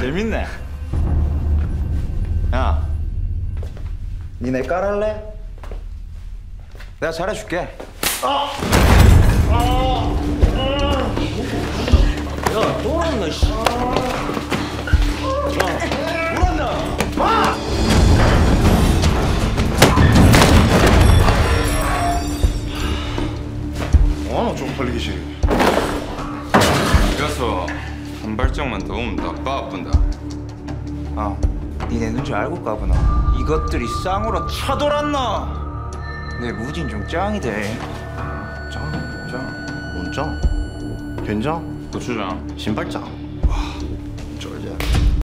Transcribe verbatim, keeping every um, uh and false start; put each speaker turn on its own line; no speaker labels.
재밌네. 야, 니내 깔할래? 내가 잘해줄게. 아! 아! 야, 또 왔나, 씨. 야, 또 왔나? 아!
뭐하노 쪽팔리기 싫어.
그래서 한 발짝만 더 오면 다 빠뿐다.
아, 니네 눈치 알고 까구나. 이것들이 쌍으로 쳐돌았나? 내 무진 좀 짱이 돼. 짱, 짱.
뭔 짱? 된장?
고추장.
신발장?